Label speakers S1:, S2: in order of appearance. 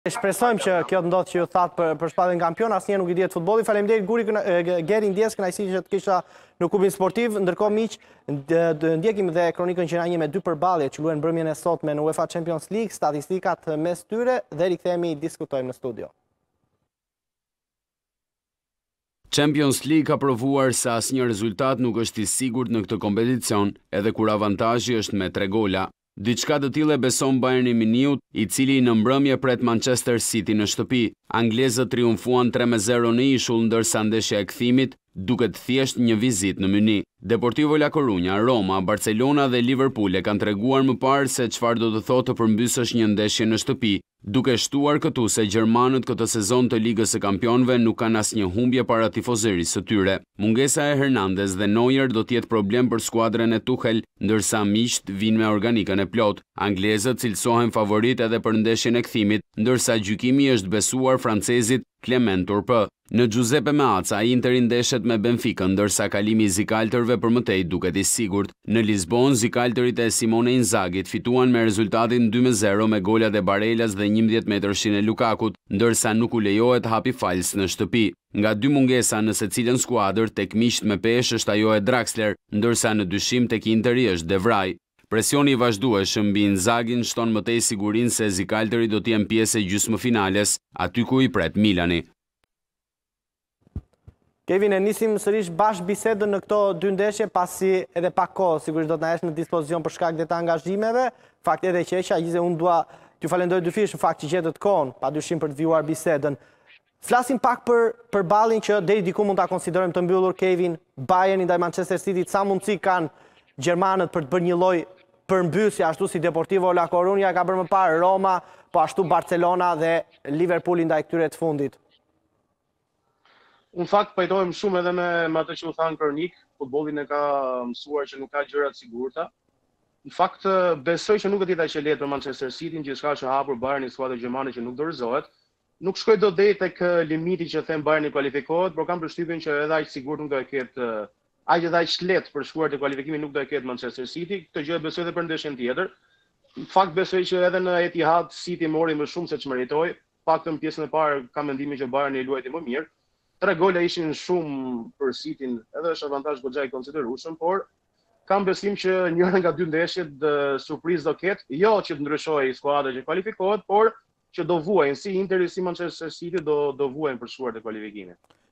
S1: Shpresojmë që kjo të ndodhë që ju thatë për shpatin kampion, asnjëherë nuk i dihet futbolli. Faleminderit Guri, Geri ndjes, kënaqësi që të kisha në klubin sportiv. Ndërkohë miq, ndjekim dhe kronikën që na një me dy përballje që luajnë mbrëmjen e sotme në UEFA Champions League, statistikat mes tyre dhe rikthehemi diskutojmë në studio.
S2: Champions League ka provuar se asnjë rezultat nuk është i sigurt në këtë kompeticion, edhe kur avantazhi është me 3 gola. Diçka të tillë beson Bayern Muniut, i cili në mbrëmje pret Manchester City në shtëpi. Anglezët triumfuan 3-0 në ishull, ndërsa ndeshja e kthimit duket thjesht një vizitë në Muni. Deportivo La Coruña, Roma, Barcelona dhe Liverpool e kanë treguar më parë se çfarë do të thotë të përmbysësh një ndeshje në shtëpi, duke shtuar këtu se gjermanët këtë sezon të Ligës së Kampionëve nuk kanë asnjë humbje para tifozërisë së tyre. Mungesa e Hernandez dhe Neuer do të jetë problem për skuadrën e Tuchel, ndërsa miqt vinë me organikën e plot. Anglezët cilësohen favorit edhe për ndeshjen e kthimit, ndërsa gjykimi është besuar francezit Clement Turpë. Në Giuseppe Meazza, Interi ndeshet me Benfica, ndërsa kalimi i zikaltërve për mëtej duket i sigurt. Në Lisbon, zikaltërit e Simone Inzagit fituan me rezultatin 2-0 me golat e Barelas dhe 11 metershin e Lukakut, ndërsa nuk u lejohet hapi fals në shtëpi. Nga 2 mungesa në secilën skuadër, tek miqt me peshë është ajo e Draxler, ndërsa në dyshim tek Interi është De Vrij. Presioni i vazhdueshëm mbi Inzagin shton mëtej sigurinë se zikaltëri do të jenë pjesë e gjysmëfinales, aty ku i pret Milani.
S1: Kevin, e nisim sërish bashkë bisedën në këto 2 ndeshje, pasi edhe pak kohë sigurisht do të na jesh në dispozicion për shkak të angazhimeve. Fakt edhe që Ajize, unë dua t'ju falenderoj dyfish në fakt që gjetët kohën, padyshim për të vijuar bisedën. Flasim pak për ballin që deri diku mund ta konsiderojmë të mbyllur, Kevin, Bayerni ndaj Manchester City, sa mundësi kanë gjermanët për të bërë një lloj përmbysje, ashtu si Deportivo La Coruña ka bërë më parë, Roma, po ashtu Barcelona dhe Liverpooli ndaj këtyre të fundit.
S3: Në fakt pajtohem shumë edhe me atë që u thanë kronik, futbollin e ka mësuar që nuk ka gjëra të sigurta. Në fakt besoj që nuk do të jetë aq e lehtë për Manchester City, gjithçka është hapur Bayerni, skuadra gjermane që nuk dorëzohet. Nuk shkoj dot deri tek limiti që them Bayerni kualifikohet, por kam përshtypjen që edhe aq sigurt nuk do të ketë, aq lehtë për shkuar te kualifikimi nuk do të ketë Manchester City. Këtë gjë besoj edhe për ndeshjen tjetër. Në fakt besoj që edhe në Etihad City mori më shumë se ç'meritoi. Paktën pjesën e parë kam mendimin që Bayerni luajti më mirë. 3 gola ishin shumë për Cityn, edhe është avantazh goxha i konsiderueshëm, por kam besim që njëra nga 2 ndeshjet surprizë do ketë, jo që të ndryshojë skuadra që kualifikohet, por që do vuajnë si Interi si Manchester City do vuajnë për shkuar te kualifikimi.